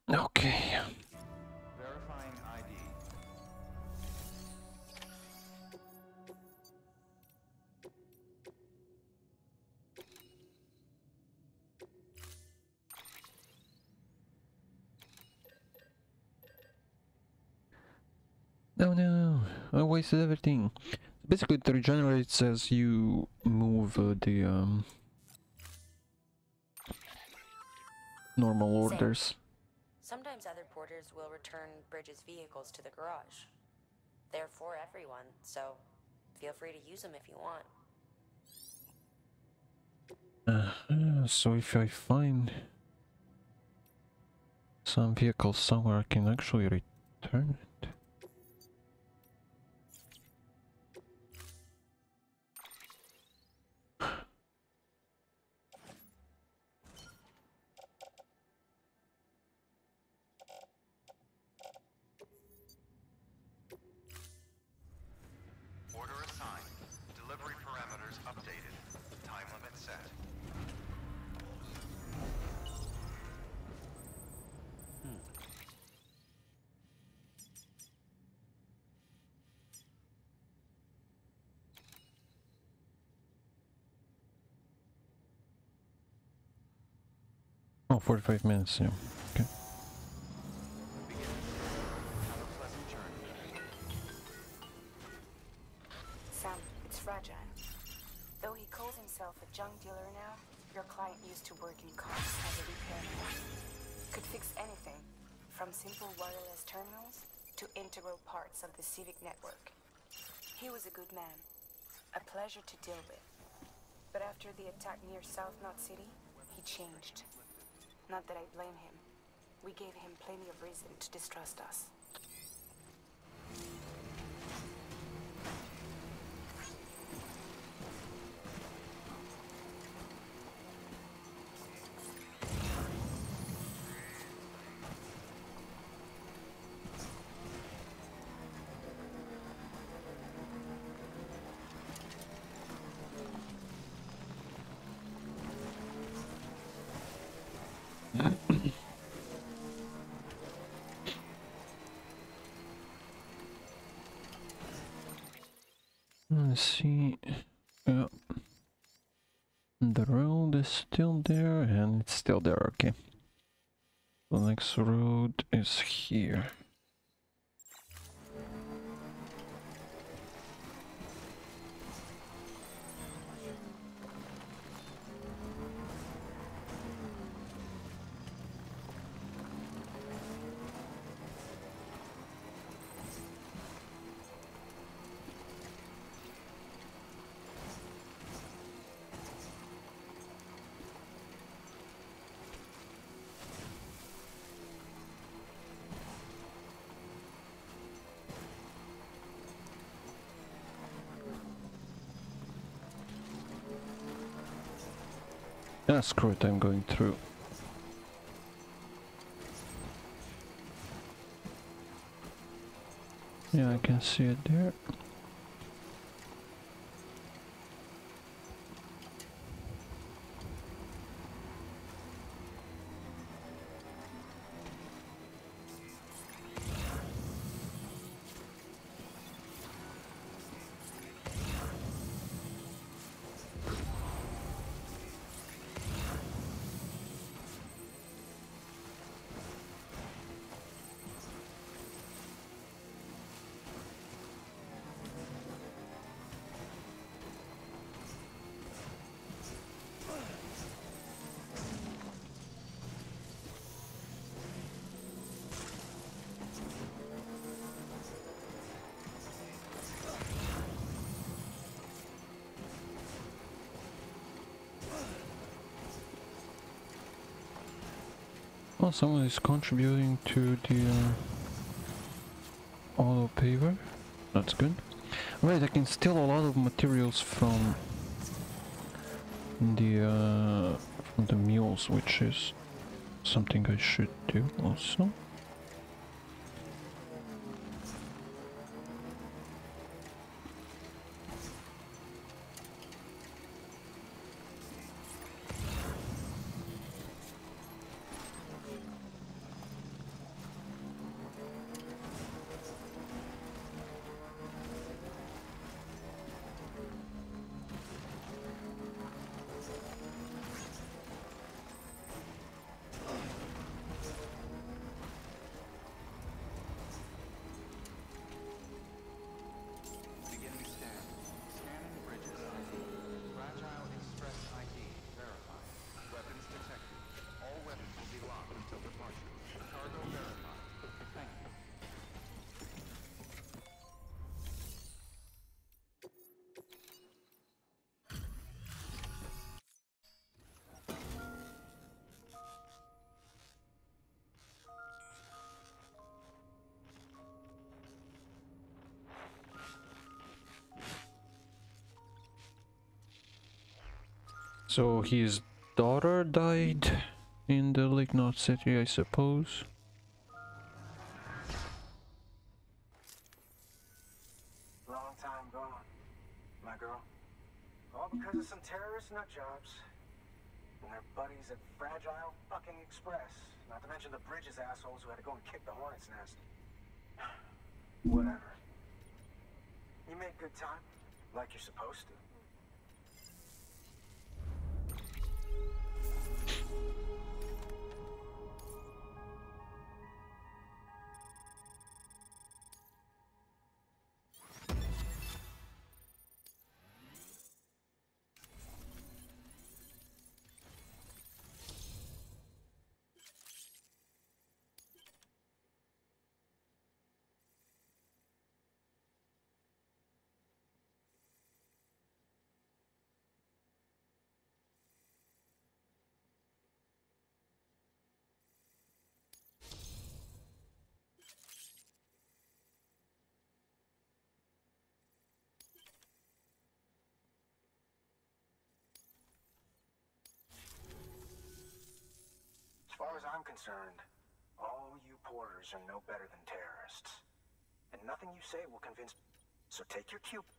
Okay. Verifying ID. No, no, I wasted everything. Basically, it regenerates as you move the normal orders. Sometimes other porters will return Bridge's vehicles to the garage. They're for everyone, so feel free to use them if you want. So if I find some vehicle somewhere, I can actually return it. Order assigned. Delivery parameters updated. Time limit set. Oh, 45 minutes, yeah. Okay. Have a pleasant journey. Sam, it's Fragile. Though he calls himself a junk dealer now, your client used to work in cops as a repairman. Could fix anything, from simple wireless terminals to integral parts of the civic network. He was a good man, a pleasure to deal with. But after the attack near South Knot City, he changed. Not that I blame him. We gave him plenty of reason to distrust us. Let's see. Yeah. The road is still there, and it's still there, okay. The next road is here. Ah, screw it, I'm going through. Yeah, I can see it there. Well, someone is contributing to the auto paver. That's good. Right, I can steal a lot of materials from the mules, which is something I should do also. So his daughter died in the Lignot City, I suppose. Long time gone, my girl. All because of some terrorist nutjobs. And their buddies at Fragile fucking Express. Not to mention the Bridges assholes who had to go and kick the hornet's nest. Whatever. You make good time, like you're supposed to. As far as I'm concerned, all you porters are no better than terrorists. And nothing you say will convince... So take your cue.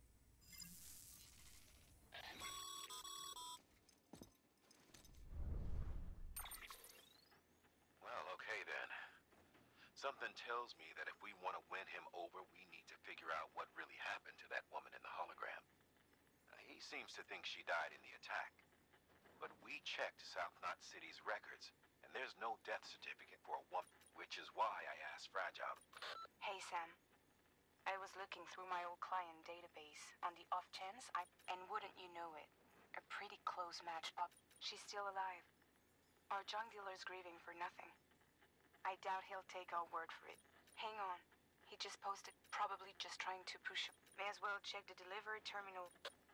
Well, okay then. Something tells me that if we want to win him over, we need to figure out what really happened to that woman in the hologram. He seems to think she died in the attack. But we checked South Knot City's records, and there's no death certificate for a woman, which is why I asked Fragile. Hey, Sam. I was looking through my old client database on the off chance and wouldn't you know it, a pretty close match up. She's still alive. Our junk dealer's grieving for nothing. I doubt he'll take our word for it. Hang on. He just posted, probably just trying to push. May as well check the delivery terminal.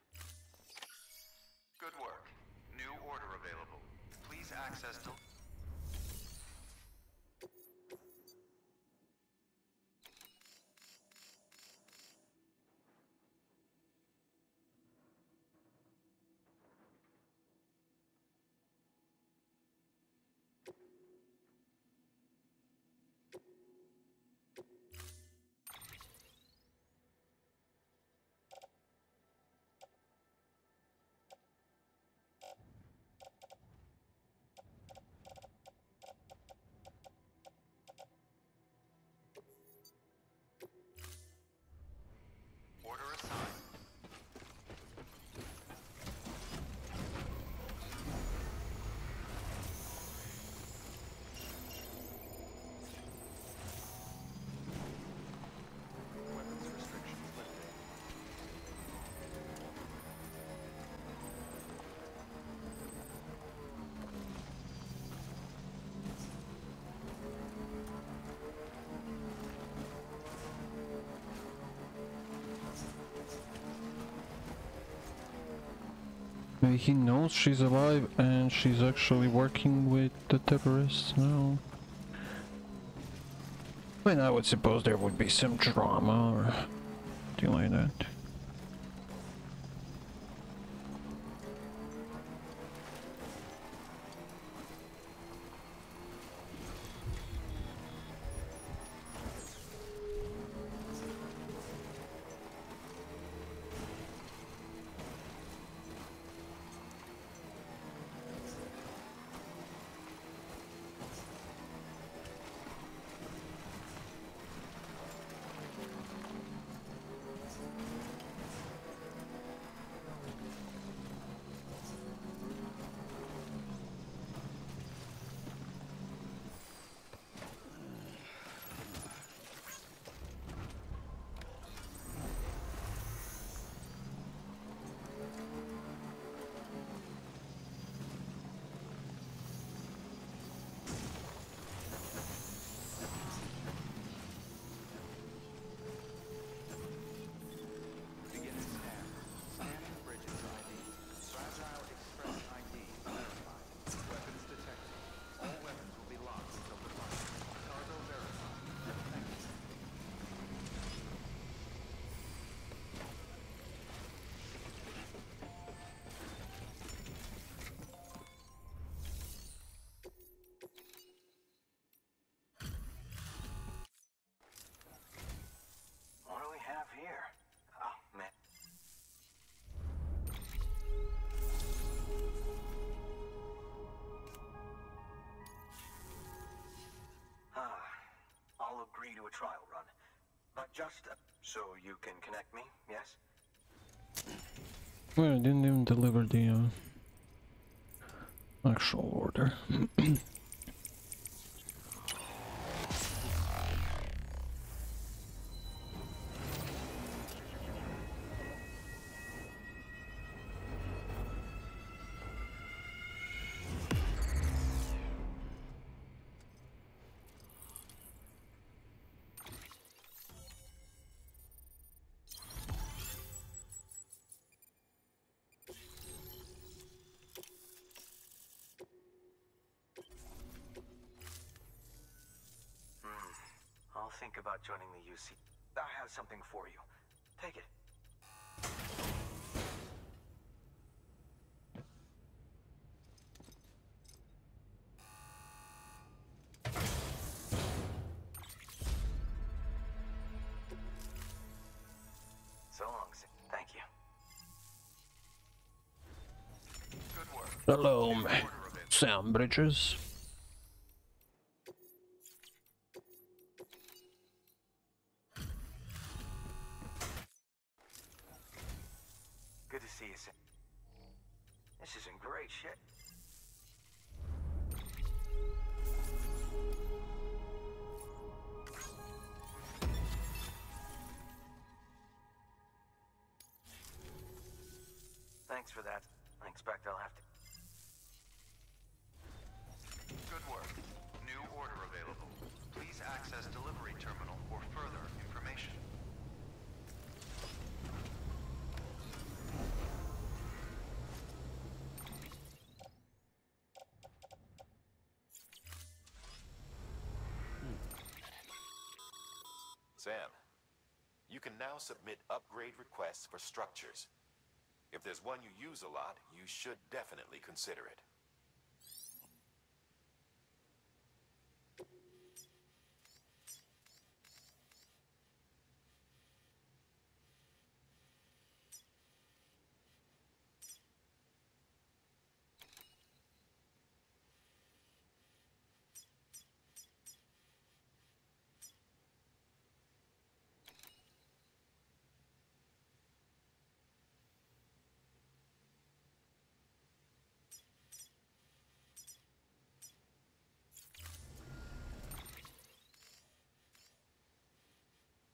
Good work. New order available. Please access to... Order assigned. Weapons restrictions lifted. He knows she's alive and she's actually working with the terrorists now. I mean, I would suppose there would be some drama or something like that. you a trial run. But just so you can connect me, yes? Well, I didn't even deliver the actual order. I'll think about joining the UC. I have something for you. Take it. So long, Sam. Thank you. Good work. Hello, Order available. Sam Bridges. Good to see you, Sam. This is in great shape. Thanks for that. I expect I'll have to... Good work. New order available. Please access delivery terminal for further information. Sam, you can now submit upgrade requests for structures. If there's one you use a lot, you should definitely consider it.